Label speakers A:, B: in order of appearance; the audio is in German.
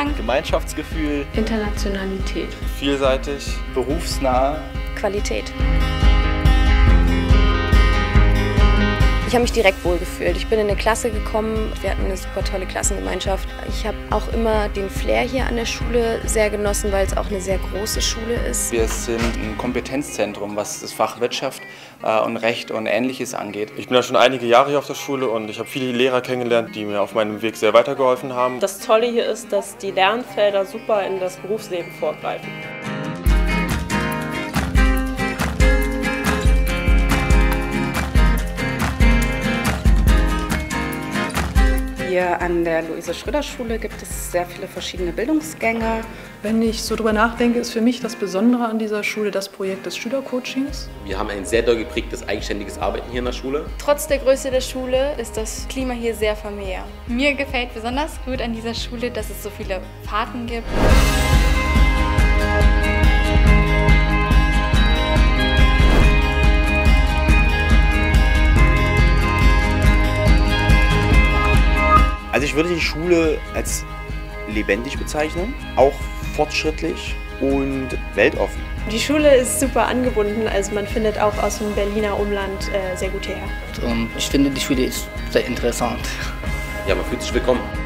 A: Zusammenhang,
B: Gemeinschaftsgefühl,
C: Internationalität,
B: vielseitig, berufsnah,
D: Qualität. Ich habe mich direkt wohlgefühlt. Ich bin in eine Klasse gekommen, wir hatten eine super tolle Klassengemeinschaft. Ich habe auch immer den Flair hier an der Schule sehr genossen, weil es auch eine sehr große Schule ist.
E: Wir sind ein Kompetenzzentrum, was das Fach Wirtschaft und Recht und Ähnliches angeht.
F: Ich bin ja schon einige Jahre hier auf der Schule und ich habe viele Lehrer kennengelernt, die mir auf meinem Weg sehr weitergeholfen haben.
G: Das Tolle hier ist, dass die Lernfelder super in das Berufsleben vorgreifen.
H: Hier an der Luise-Schröder-Schule gibt es sehr viele verschiedene Bildungsgänge.
C: Wenn ich so drüber nachdenke, ist für mich das Besondere an dieser Schule das Projekt des Schülercoachings.
I: Wir haben ein sehr doll geprägtes eigenständiges Arbeiten hier in der Schule.
J: Trotz der Größe der Schule ist das Klima hier sehr familiär.
A: Mir gefällt besonders gut an dieser Schule, dass es so viele Fahrten gibt.
K: Also ich würde die Schule als lebendig bezeichnen, auch fortschrittlich und weltoffen.
G: Die Schule ist super angebunden, also man findet auch aus dem Berliner Umland sehr gut her.
L: Und ich finde, die Schule ist sehr interessant.
I: Ja, man fühlt sich willkommen.